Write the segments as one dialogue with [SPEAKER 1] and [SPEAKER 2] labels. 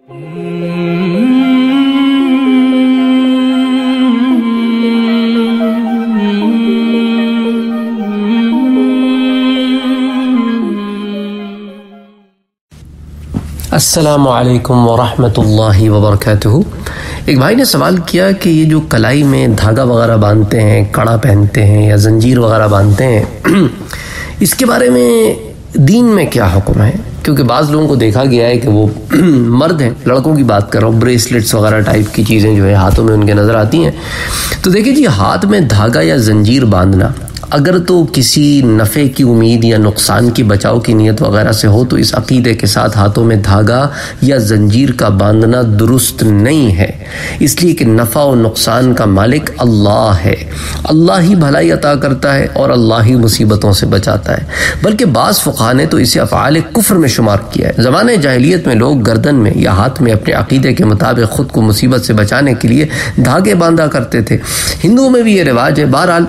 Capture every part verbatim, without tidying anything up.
[SPEAKER 1] السلام علیکم ورحمۃ اللہ وبرکاتہ۔ ایک بھائی نے سوال کیا کہ یہ جو کلائی میں دھاگا وغیرہ باندھتے ہیں، کڑا پہنتے ہیں یا زنجیر وغیرہ باندھتے ہیں، اس کے بارے میں دین میں کیا حکم ہے؟ کیونکہ بعض لوگوں کو دیکھا گیا ہے کہ وہ مرد ہیں، لڑکوں کی بات کر رہا ہوں، بریسلیٹس وغیرہ ٹائپ کی چیزیں جو ہے ہاتھوں میں ان کے نظر آتی ہیں۔ تو دیکھیں جی، ہاتھ میں دھاگا یا زنجیر باندھنا اگر تو کسی نفع کی امید یا نقصان کی بچاؤ کی نیت وغیرہ سے ہو تو اس عقیدے کے ساتھ ہاتھوں میں دھاگا یا زنجیر کا باندھنا درست نہیں ہے، اس لیے کہ نفع و نقصان کا مالک اللہ ہے، اللہ ہی بھلائی عطا کرتا ہے اور اللہ ہی مصیبتوں سے بچاتا ہے۔ بلکہ بعض فقہاء نے تو اسے افعال کفر میں شمار کیا ہے۔ زمانے جاہلیت میں لوگ گردن میں یا ہاتھ میں اپنے عقیدے کے مطابق خود کو مصیبت سے بچانے کے لیے دھاگے باندھا کرتے تھے۔ ہندوؤں میں بھی یہ رواج ہے۔ بہرحال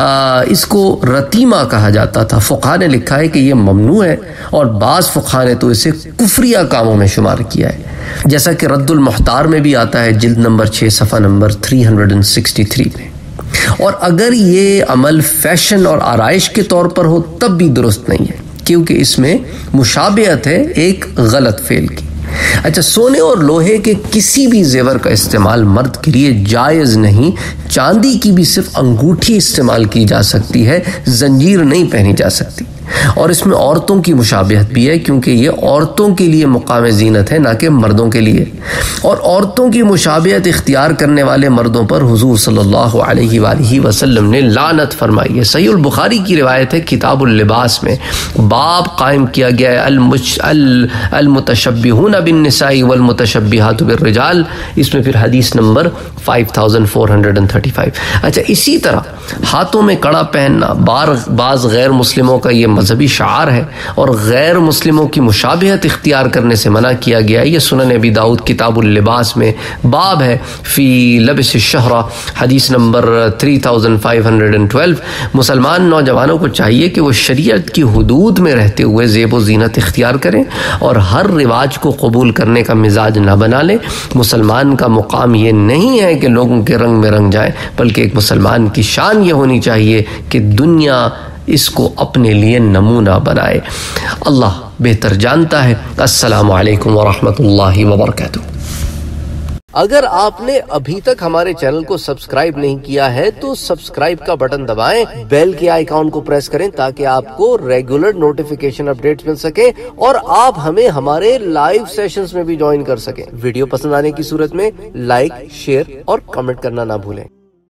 [SPEAKER 1] اس کو رتیمہ کہا جاتا تھا۔ فقہاء نے لکھا ہے کہ یہ ممنوع ہے اور بعض فقہاء نے تو اسے کفریہ کاموں میں شمار کیا ہے، جیسا کہ رد المحتار میں بھی آتا ہے، جلد نمبر چھ صفحہ نمبر تین سو تریسٹھ میں۔ اور اگر یہ عمل فیشن اور آرائش کے طور پر ہو تب بھی درست نہیں ہے، کیونکہ اس میں مشابہت ہے ایک غلط فعل کی۔ اچھا، سونے اور لوہے کے کسی بھی زیور کا استعمال مرد کے لیے جائز نہیں۔ چاندی کی بھی صرف انگوٹھی استعمال کی جا سکتی ہے، زنجیر نہیں پہنی جا سکتی۔ اور اس میں عورتوں کی مشابہت بھی ہے، کیونکہ یہ عورتوں کے لیے مقام زینت ہے، نہ کہ مردوں کے لیے۔ اور عورتوں کی مشابہت اختیار کرنے والے مردوں پر حضور صلی اللہ علیہ وآلہ وسلم نے لعنت فرمائی ہے۔ صحیح البخاری کی روایت ہے، کتاب اللباس میں باب قائم کیا گیا ہے، المش المتشبہون بالنساء والمتشبہات بالرجال، اس میں پھر حدیث نمبر پانچ ہزار چار سو پینتیس۔ اچھا، اسی طرح ہاتھوں میں کڑا پہننا بعض غیر مسلموں کا یہ مذہبی شعار ہے اور غیر مسلموں کی مشابہت اختیار کرنے سے منع کیا گیا ہے۔ یہ سنن ابی داؤد کتاب اللباس میں باب ہے فی لبس الشہرہ، حدیث نمبر تین ہزار پانچ سو بارہ۔ مسلمان نوجوانوں کو چاہیے کہ وہ شریعت کی حدود میں رہتے ہوئے زیب و زینت اختیار کریں اور ہر رواج کو قبول کرنے کا مزاج نہ بنا لیں۔ مسلمان کا مقام یہ نہیں ہے کہ لوگوں کے رنگ میں رنگ جائیں، بلکہ ایک مسلمان کی شان یہ ہونی چاہیے کہ دنیا اس کو اپنے لیے نمونہ بنائے۔ اللہ بہتر جانتا ہے۔ السلام علیکم ورحمۃ اللہ وبرکاتہ۔ اگر آپ نے ابھی تک ہمارے چینل کو سبسکرائب نہیں کیا ہے تو سبسکرائب کا بٹن دبائیں، بیل کے آئیکن کو پریس کریں تاکہ آپ کو ریگولر نوٹیفیکیشن اپڈیٹس مل سکے اور آپ ہمیں ہمارے لائیو سیشنز میں بھی جوائن کر سکیں۔ ویڈیو پسند آنے کی صورت میں لائک، شیئر اور کمنٹ کرنا نہ بھولیں۔